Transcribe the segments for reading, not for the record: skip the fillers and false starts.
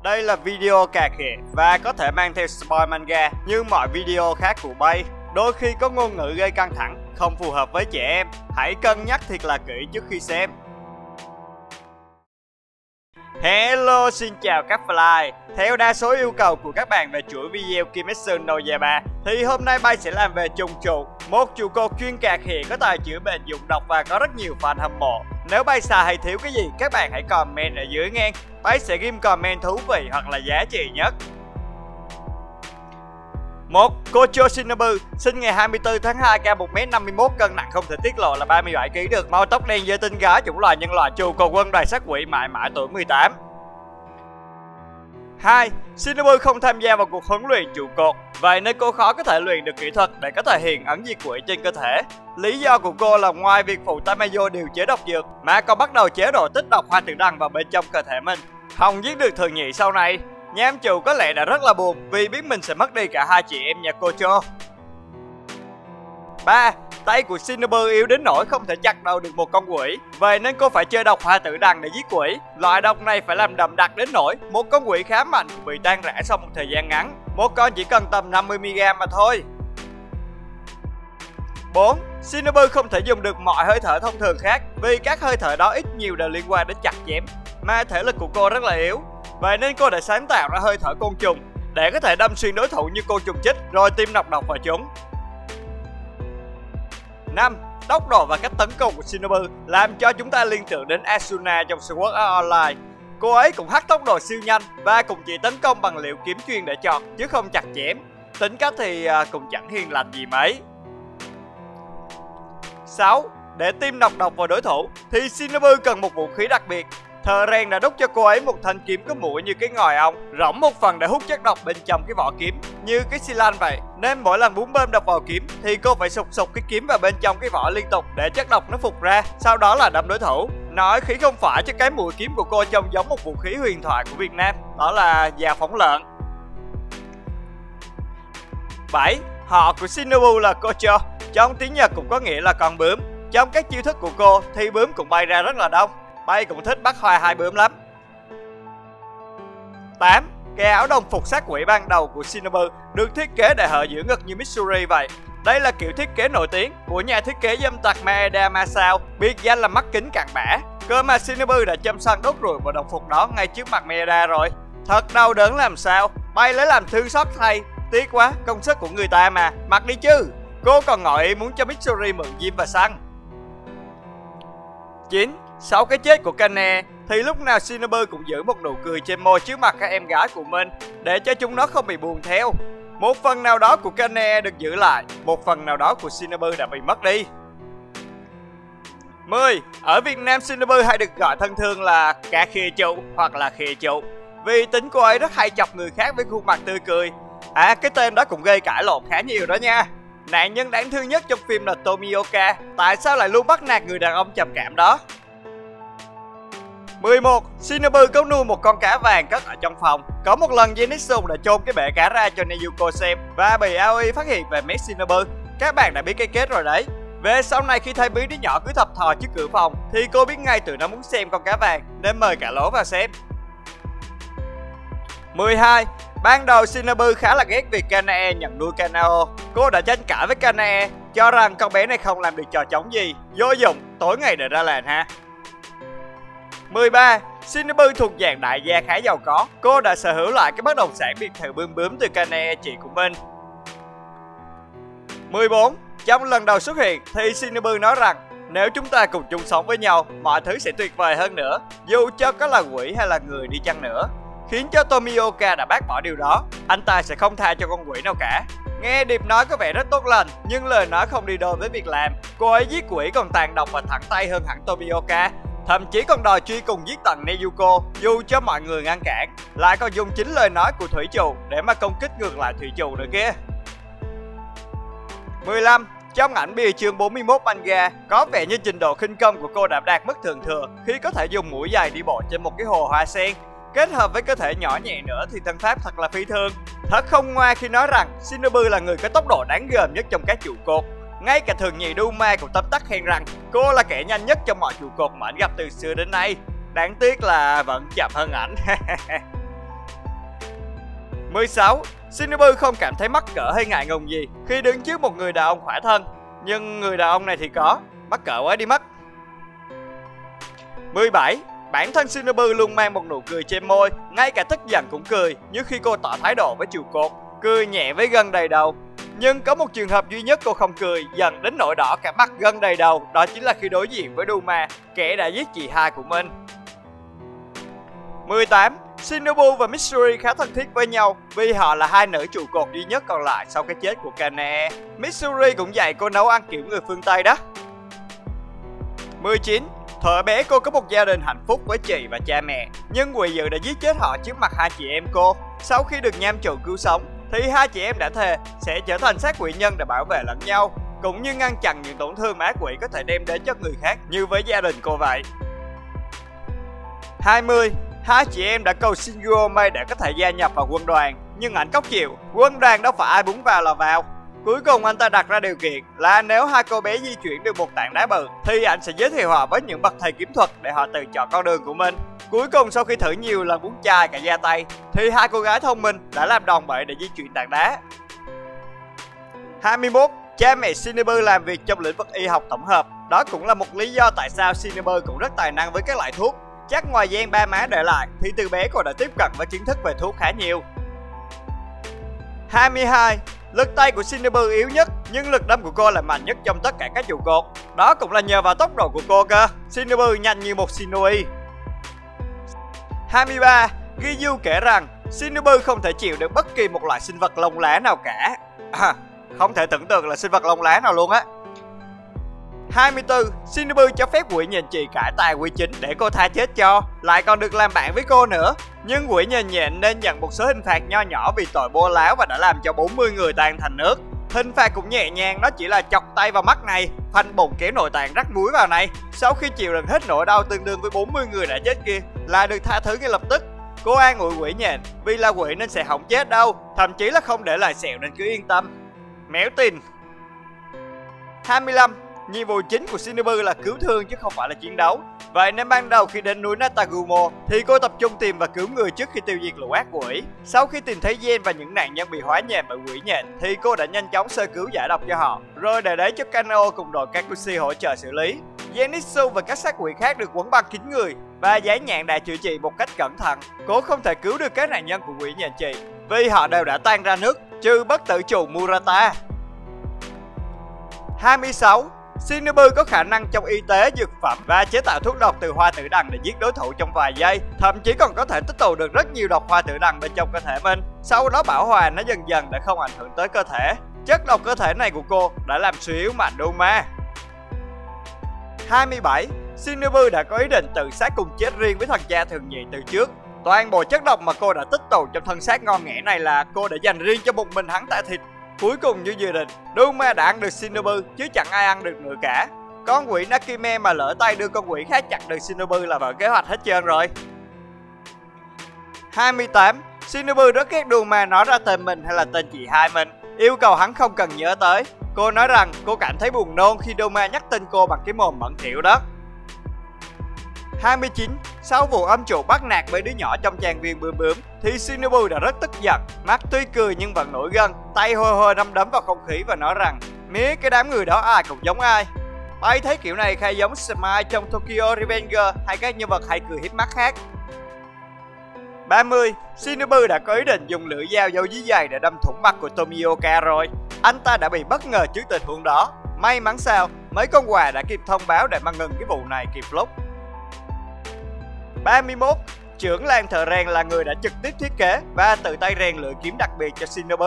Đây là video cà khịa và có thể mang theo spoil manga như mọi video khác của Bay. Đôi khi có ngôn ngữ gây căng thẳng, không phù hợp với trẻ em. Hãy cân nhắc thiệt là kỹ trước khi xem. Hello, xin chào các fly. Theo đa số yêu cầu của các bạn về chuỗi video Kimetsu no Yaiba thì hôm nay Bay sẽ làm về Trùng Trụ, một trụ cột chuyên cà khịa có tài chữa bệnh dụng độc và có rất nhiều fan hâm mộ. Nếu Bay xài hay thiếu cái gì, các bạn hãy comment ở dưới nghe. Bay sẽ ghim comment thú vị hoặc là giá trị nhất. 1. Kocho Shinobu, sinh ngày 24 tháng 2, cao 1m51, cân nặng không thể tiết lộ là 37kg, được màu tóc đen, giới tính gái, chủng loài nhân loại, trụ cột quân đoàn sát quỷ, mãi mãi tuổi 18. 2. Shinobu không tham gia vào cuộc huấn luyện trụ cột, vậy nên cô khó có thể luyện được kỹ thuật để có thể hiện ấn diệt quỷ trên cơ thể. Lý do của cô là ngoài việc phụ Tamayo điều chế độc dược mà còn bắt đầu chế độ tích độc hoa tử đằng vào bên trong cơ thể mình. Không giết được thường nhị sau này, Nham Trụ có lẽ đã rất là buồn vì biết mình sẽ mất đi cả hai chị em nhà Kocho. 3. Tay của Shinobu yếu đến nỗi không thể chặt đầu được một con quỷ, vậy nên cô phải chơi độc hoa tử đằng để giết quỷ. Loại độc này phải làm đậm đặc đến nỗi một con quỷ khá mạnh cũng bị tan rã sau một thời gian ngắn. Một con chỉ cần tầm 50mg mà thôi. 4. Shinobu không thể dùng được mọi hơi thở thông thường khác vì các hơi thở đó ít nhiều đều liên quan đến chặt chém, mà thể lực của cô rất là yếu. Vậy nên cô đã sáng tạo ra hơi thở côn trùng để có thể đâm xuyên đối thủ như côn trùng chích rồi tiêm nọc độc vào chúng. 5. Tốc độ và cách tấn công của Shinobu làm cho chúng ta liên tưởng đến Asuna trong Sword Art Online. Cô ấy cũng hắc tốc độ siêu nhanh và cũng chỉ tấn công bằng liều kiếm chuyên để chọn chứ không chặt chém. Tính cách thì cũng chẳng hiền lành gì mấy. 6. Để tiêm nọc độc vào đối thủ thì Shinobu cần một vũ khí đặc biệt. Thợ rèn đã đúc cho cô ấy một thanh kiếm có mũi như cái ngòi ong, rỗng một phần để hút chất độc bên trong cái vỏ kiếm như cái xi lanh vậy. Nên mỗi lần búng bơm đập vào kiếm thì cô phải sục cái kiếm vào bên trong cái vỏ liên tục để chất độc nó phục ra, sau đó là đâm đối thủ. Nói khí không phải cho cái mũi kiếm của cô trông giống một vũ khí huyền thoại của Việt Nam, đó là dao phóng lợn. 7. Họ của Shinobu là Kocho, trong tiếng Nhật cũng có nghĩa là con bướm. Trong các chiêu thức của cô thì bướm cũng bay ra rất là đông. Bay cũng thích bắt hoa hai bướm lắm. 8. Cái áo đồng phục sát quỷ ban đầu của Shinobu được thiết kế để hở giữa ngực như Mitsuri vậy. Đây là kiểu thiết kế nổi tiếng của nhà thiết kế dâm tặc Maeda Masao, biệt danh là mắt kính cặn bã. Cơ mà Shinobu đã châm xăng đốt ruồi vào đồng phục đó ngay trước mặt Maeda rồi. Thật đau đớn làm sao. Bay lấy làm thương xót thay. Tiếc quá, công sức của người ta mà, mặc đi chứ. Cô còn ngỏ ý muốn cho Mitsuri mượn diêm và xăng. 9. Sau cái chết của Kane thì lúc nào Shinobu cũng giữ một nụ cười trên môi trước mặt các em gái của mình để cho chúng nó không bị buồn theo. Một phần nào đó của Kane được giữ lại, một phần nào đó của Shinobu đã bị mất đi. 10. Ở Việt Nam, Shinobu hay được gọi thân thương là cả khịa trụ hoặc là khịa trụ vì tính cô ấy rất hay chọc người khác với khuôn mặt tươi cười. Cái tên đó cũng gây cãi lộn khá nhiều đó nha. Nạn nhân đáng thương nhất trong phim là Tomioka, tại sao lại luôn bắt nạt người đàn ông trầm cảm đó? 11. Shinobu có nuôi một con cá vàng cất ở trong phòng. Có một lần Zenitsu đã chôn cái bể cá ra cho Nezuko xem và bị Aoi phát hiện về mét Shinobu. Các bạn đã biết cái kết rồi đấy. Về sau này khi thấy bí đứa nhỏ cứ thập thò trước cửa phòng thì cô biết ngay tụi nó muốn xem con cá vàng nên mời cả lố vào xem. 12. Ban đầu Shinobu khá là ghét việc Kanae nhận nuôi Kanao. Cô đã tranh cãi với Kanae, cho rằng con bé này không làm được trò trống gì, vô dụng, tối ngày để ra lệnh ha. 13. Shinobu thuộc dạng đại gia khá giàu có. Cô đã sở hữu lại cái bất động sản biệt thự bươm bướm từ Kanae chị của mình. 14. Trong lần đầu xuất hiện thì Shinobu nói rằng nếu chúng ta cùng chung sống với nhau, mọi thứ sẽ tuyệt vời hơn nữa, dù cho có là quỷ hay là người đi chăng nữa. Khiến cho Tomioka đã bác bỏ điều đó. Anh ta sẽ không tha cho con quỷ nào cả. Nghe điệp nói có vẻ rất tốt lành, nhưng lời nói không đi đôi với việc làm. Cô ấy giết quỷ còn tàn độc và thẳng tay hơn hẳn Tomioka. Thậm chí còn đòi truy cùng giết tận Nezuko dù cho mọi người ngăn cản. Lại còn dùng chính lời nói của thủy trụ để mà công kích ngược lại thủy trụ nữa kia. 15. Trong ảnh bìa chương 41 manga, có vẻ như trình độ khinh công của cô đã đạt mức thượng thừa khi có thể dùng mũi giày đi bộ trên một cái hồ hoa sen. Kết hợp với cơ thể nhỏ nhẹ nữa thì thân pháp thật là phi thường. Thật không ngoa khi nói rằng Shinobu là người có tốc độ đáng gờm nhất trong các trụ cột. Ngay cả thường nhị Duma cũng tấm tắc khen rằng cô là kẻ nhanh nhất trong mọi trụ cột mà anh gặp từ xưa đến nay. Đáng tiếc là vẫn chậm hơn ảnh. 16. Shinobu không cảm thấy mắc cỡ hay ngại ngùng gì khi đứng trước một người đàn ông khỏa thân, nhưng người đàn ông này thì có. Mắc cỡ quá đi mất. 17. Bản thân Shinobu luôn mang một nụ cười trên môi, ngay cả tức giận cũng cười, như khi cô tỏ thái độ với trụ cột, cười nhẹ với gân đầy đầu. Nhưng có một trường hợp duy nhất cô không cười, dần đến nỗi đỏ cả mắt gân đầy đầu, đó chính là khi đối diện với Duma, kẻ đã giết chị hai của mình. 18. Shinobu và Mitsuri khá thân thiết với nhau vì họ là hai nữ trụ cột duy nhất còn lại sau cái chết của Kanae. Mitsuri cũng dạy cô nấu ăn kiểu người phương Tây đó. 19. Thuở bé cô có một gia đình hạnh phúc với chị và cha mẹ, nhưng quỷ dữ đã giết chết họ trước mặt hai chị em cô. Sau khi được nham trộn cứu sống thì hai chị em đã thề sẽ trở thành sát quỷ nhân để bảo vệ lẫn nhau, cũng như ngăn chặn những tổn thương mà ác quỷ có thể đem đến cho người khác như với gia đình cô vậy. 20. Hai chị em đã cầu xin Guomei để có thể gia nhập vào quân đoàn, nhưng anh cốc chịu. Quân đoàn đâu phải ai muốn vào là vào. Cuối cùng anh ta đặt ra điều kiện là nếu hai cô bé di chuyển được một tảng đá bự thì anh sẽ giới thiệu họ với những bậc thầy kiếm thuật để họ tự chọn con đường của mình. Cuối cùng sau khi thử nhiều lần búng chai cả da tay thì hai cô gái thông minh đã làm đòn bẩy để di chuyển tảng đá. 21. Cha mẹ Shinobu làm việc trong lĩnh vực y học tổng hợp. Đó cũng là một lý do tại sao Shinobu cũng rất tài năng với các loại thuốc. Chắc ngoài gen ba má để lại thì từ bé cô đã tiếp cận với kiến thức về thuốc khá nhiều. 22. Lực tay của Shinobu yếu nhất, nhưng lực đâm của cô là mạnh nhất trong tất cả các trụ cột. Đó cũng là nhờ vào tốc độ của cô cơ. Shinobu nhanh như một Shinoi. 23. Ryu kể rằng Shinobu không thể chịu được bất kỳ một loại sinh vật lông lá nào cả. Không thể tưởng tượng là sinh vật lông lá nào luôn á. 24. Shinobu cho phép quỷ nhìn chị cải tài quy chính để cô tha chết cho, lại còn được làm bạn với cô nữa. Nhưng quỷ nhìn nhện nên nhận một số hình phạt nho nhỏ vì tội bô láo và đã làm cho 40 người tan thành nước. Hình phạt cũng nhẹ nhàng, đó chỉ là chọc tay vào mắt này, phanh bụng kéo nội tạng rắc muối vào này. Sau khi chịu đựng hết nỗi đau tương đương với 40 người đã chết kia là được tha thứ ngay lập tức. Cô an ủi quỷ nhện vì là quỷ nên sẽ không chết đâu, thậm chí là không để lại sẹo nên cứ yên tâm. Méo tin. 25. Nhiệm vụ chính của Shinobu là cứu thương chứ không phải là chiến đấu. Vậy nên ban đầu khi đến núi Natagumo thì cô tập trung tìm và cứu người trước khi tiêu diệt lũ ác quỷ. Sau khi tìm thấy Gen và những nạn nhân bị hóa nhện bởi quỷ nhện thì cô đã nhanh chóng sơ cứu giải độc cho họ, rồi để đấy cho Kanao cùng đội Kakushi hỗ trợ xử lý. Zenitsu và các sát quỷ khác được quấn băng kín người và giấy nhạn đã chữa trị một cách cẩn thận. Cô không thể cứu được các nạn nhân của quỷ nhện trị vì họ đều đã tan ra nước, trừ bất tử chủ Murata. 26. Shinobu có khả năng trong y tế, dược phẩm và chế tạo thuốc độc từ hoa tử đằng để giết đối thủ trong vài giây. Thậm chí còn có thể tích tụ được rất nhiều độc hoa tử đằng bên trong cơ thể mình. Sau đó bảo hòa nó dần dần để không ảnh hưởng tới cơ thể. Chất độc cơ thể này của cô đã làm suy yếu mạnh Duma. 27. Shinobu đã có ý định tự sát cùng chết riêng với thần cha thường nhị từ trước. Toàn bộ chất độc mà cô đã tích tụ trong thân xác ngon nghẻ này là cô đã dành riêng cho một mình hắn tạ thịt. Cuối cùng như dự định, Duma đã ăn được Shinobu chứ chẳng ai ăn được nữa cả. Con quỷ Nakime mà lỡ tay đưa con quỷ khác chặt được Shinobu là vỡ kế hoạch hết trơn rồi. 28. Shinobu rất ghét Duma nói ra tên mình hay là tên chị hai mình, yêu cầu hắn không cần nhớ tới. Cô nói rằng cô cảm thấy buồn nôn khi Duma nhắc tên cô bằng cái mồm bẩn thỉu đó. 29. Sau vụ âm trụ bắt nạt với đứa nhỏ trong trang viên bướm bướm thì Shinobu đã rất tức giận, mắt tuy cười nhưng vẫn nổi gân, tay hôi hôi đấm đấm vào không khí và nói rằng mía cái đám người đó ai cũng giống ai. Bay thấy kiểu này khai giống Smile trong Tokyo Revenger hay các nhân vật hay cười hiếp mắt khác. 30. Shinobu đã có ý định dùng lưỡi dao giấu dưới giày để đâm thủng mặt của Tomioka rồi. Anh ta đã bị bất ngờ trước tình huống đó. May mắn sao, mấy con quà đã kịp thông báo để mà ngừng cái vụ này kịp lúc. 31. Trưởng làng thợ rèn là người đã trực tiếp thiết kế và tự tay rèn lưỡi kiếm đặc biệt cho Shinobu.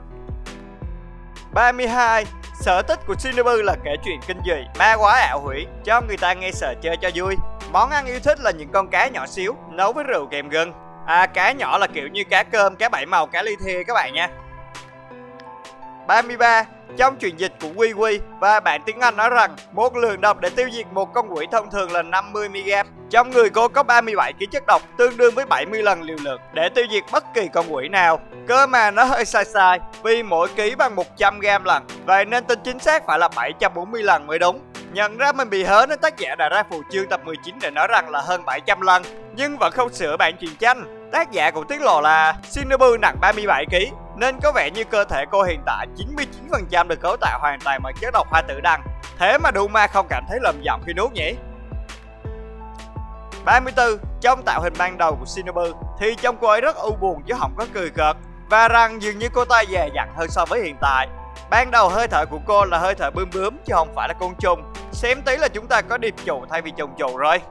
32. Sở thích của Shinobu là kể chuyện kinh dị, ma quái ảo hủy cho người ta nghe sợ chơi cho vui. Món ăn yêu thích là những con cá nhỏ xíu nấu với rượu kèm gừng. Cá nhỏ là kiểu như cá cơm, cá bảy màu, cá ly thê các bạn nha. 33. Trong truyền dịch của Wiwi và bản tiếng Anh nói rằng một lượng độc để tiêu diệt một con quỷ thông thường là 50mg. Trong người cô có 37 kg chất độc, tương đương với 70 lần liều lượng để tiêu diệt bất kỳ con quỷ nào. Cơ mà nó hơi sai vì mỗi ký bằng 100g lần, vậy nên tính chính xác phải là 740 lần mới đúng. Nhận ra mình bị hớ nên tác giả đã ra phụ chương tập 19 để nói rằng là hơn 700 lần, nhưng vẫn không sửa bản truyện tranh. Tác giả cũng tiết lộ là Shinobu nặng 37 kg nên có vẻ như cơ thể cô hiện tại 99% được cấu tạo hoàn toàn bằng chất độc hoa tử đằng. Thế mà Duma không cảm thấy lầm giọng khi nuốt nhỉ? 34. Trong tạo hình ban đầu của Shinobu thì trông cô ấy rất u buồn chứ không có cười cợt, và rằng dường như cô ta dè dặt hơn so với hiện tại. Ban đầu hơi thở của cô là hơi thở bướm bướm chứ không phải là côn trùng. Xem tí là chúng ta có điệp trụ thay vì trùng trụ rồi.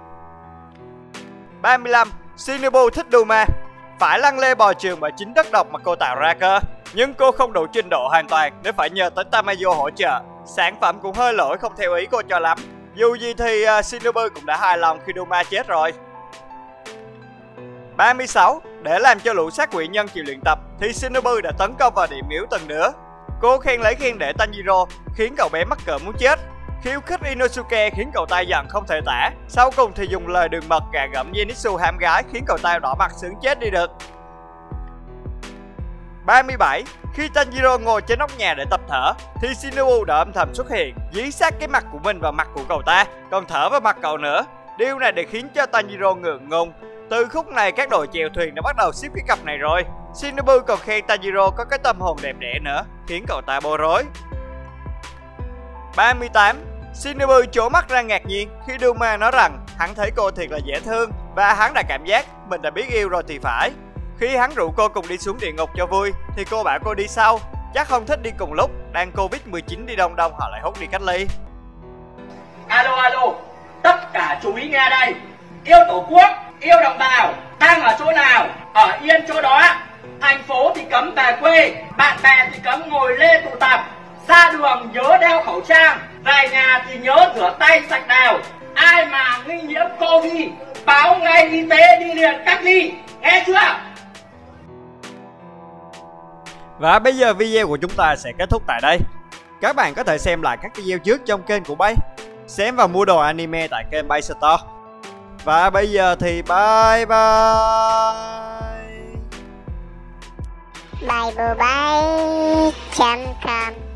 35. Shinobu thích Duma. Phải lăn lê bò trường bởi chính chất độc mà cô tạo ra cơ. Nhưng cô không đủ trình độ hoàn toàn nên phải nhờ tới Tamayo hỗ trợ. Sản phẩm cũng hơi lỗi không theo ý cô cho lắm. Dù gì thì Shinobu cũng đã hài lòng khi Duma chết rồi. 36. Để làm cho lũ sát quỷ nhân chịu luyện tập thì Shinobu đã tấn công vào điểm yếu từng đứa. Cô khen lấy khen để Tanjiro khiến cậu bé mắc cỡ muốn chết. Khiêu khích Inosuke khiến cậu ta giận không thể tả. Sau cùng thì dùng lời đường mật gạ gẫm Zenitsu hám gái khiến cậu ta đỏ mặt sướng chết đi được. 37. Khi Tanjiro ngồi trên nóc nhà để tập thở thì Shinobu đã âm thầm xuất hiện, dí sát cái mặt của mình vào mặt của cậu ta, còn thở vào mặt cậu nữa. Điều này để khiến cho Tanjiro ngượng ngùng. Từ khúc này các đội chèo thuyền đã bắt đầu ship cái cặp này rồi. Shinobu còn khen Tanjiro có cái tâm hồn đẹp đẽ nữa, khiến cậu ta bối rối. 38. Shinobu trố mắt ra ngạc nhiên khi Duma nói rằng hắn thấy cô thiệt là dễ thương và hắn đã cảm giác mình đã biết yêu rồi thì phải. Khi hắn rủ cô cùng đi xuống địa ngục cho vui thì cô bảo cô đi sau, chắc không thích đi cùng lúc, đang Covid-19 đi đông đông họ lại hút đi cách ly. Alo alo, tất cả chú ý nghe đây. Yêu tổ quốc, yêu đồng bào, đang ở chỗ nào, ở yên chỗ đó. Thành phố thì cấm về quê, bạn bè thì cấm ngồi lê tụ tập. Ra đường nhớ đeo khẩu trang, về nhà thì nhớ rửa tay sạch đều. Ai mà nghi nhiễm Covid, báo ngay y tế đi liền cách ly, nghe chưa? Và bây giờ video của chúng ta sẽ kết thúc tại đây. Các bạn có thể xem lại các video trước trong kênh của Bay, xem và mua đồ anime tại kênh Bay Store. Và bây giờ thì bye bye. Biblebay.com